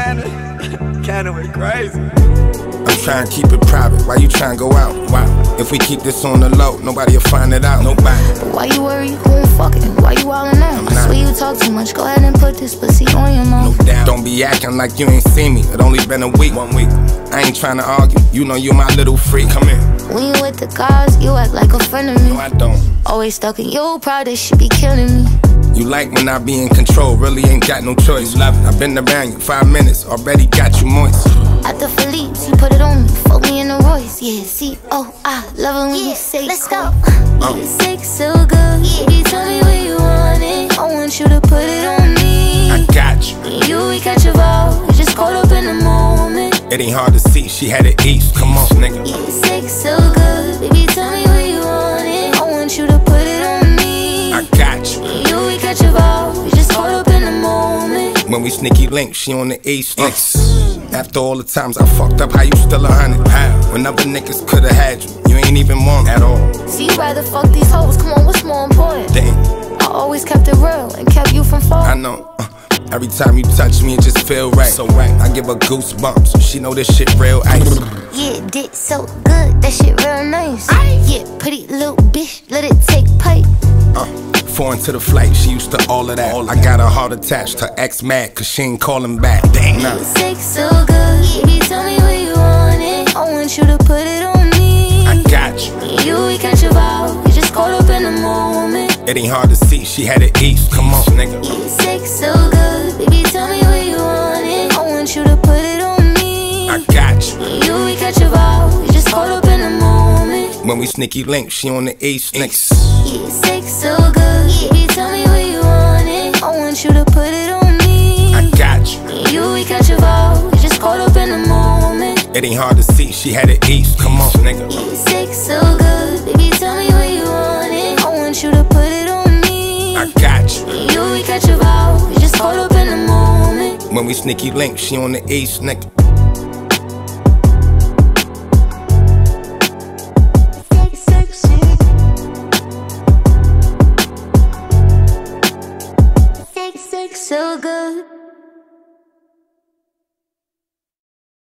Cannon went crazy. I'm trying to keep it private. Why you trying to go out? Wow. If we keep this on the low, nobody'll find it out. Nobody. But why you worry? Who ain't fucking? Why you wildin' out? I swear you talk too much. Go ahead and put this pussy on your mouth. No doubt. Don't be acting like you ain't seen me. It only been a week. 1 week. I ain't trying to argue. You know you my little freak. Come in. When you with the guys, you act like a friend of me. No, I don't. Always stuck in your pride, this shit be killing me. You like when I be in control, really ain't got no choice. I've been around you 5 minutes, already got you moist. At the Phillips, he put it on me, fuck me in the Royce. Yeah, C-O-I, love it when you say let's go. Yeah, sex so good, baby, tell me where you want it. I want you to put it on me. I got you. You, we catch a vibe, we just caught up in the moment. It ain't hard to see, she had it east, come on, nigga. Yeah, sex so good, baby, tell me where you want it. I want you to put it on me. I got you. You, we catch a vibe, we just caught up in the moment. When we sneaky link, she on the east. After all the times I fucked up, how you still 100? When other niggas could've had you, you ain't even want at all. So you rather fuck these hoes, come on, what's more important? Damn. I always kept it real and kept you from falling. I know. Every time you touch me, it just feel right. So right. I give her goosebumps, so she know this shit real ice. Yeah, dick so good, that shit real nice. Yeah, pretty little bitch, let it take pipe. Foreign to the flight, she used to all of that. I got her heart attached, her ex mad, cause she ain't calling back. Dang, nah. Sex so good, baby, tell me where you want it. I want you to put it on me. I got you. You, we catch a vibe, we just caught up in the moment. It ain't hard to see, she had it east, come on, nigga. Yeah, sex so good, baby, tell me where you want it. I want you to put it on me. I got you. You, we catch a vibe, we just caught up in the moment. When we sneaky link, she on the east, niggas. Yeah, sex so good, baby, tell me where you want it. I want you to put it on me. I got you. You, we catch a vibe, we just caught up in the moment. It ain't hard to see, she had it east, come on, nigga. Yeah, sex so good, baby, tell me where you want it. I want you to put it on me. I got you. You, we catch a vibe, we just caught up in the moment. When we sneaky link, she on the east, nigga. So good.